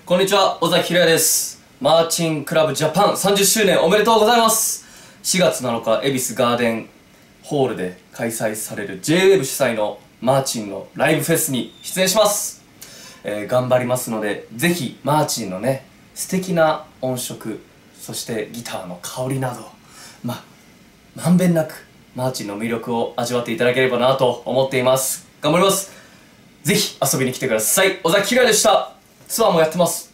こんにちは、尾崎裕也です。マーチンクラブジャパン30周年おめでとうございます。4月7日、恵比寿ガーデンホールで開催される J-WAVE 主催のマーチンのライブフェスに出演します。頑張りますので、ぜひマーチンのね、素敵な音色、そしてギターの香りなど、まんべんなくマーチンの魅力を味わっていただければなと思っています。頑張ります。ぜひ遊びに来てください。尾崎裕也でした。ツアーもやってます。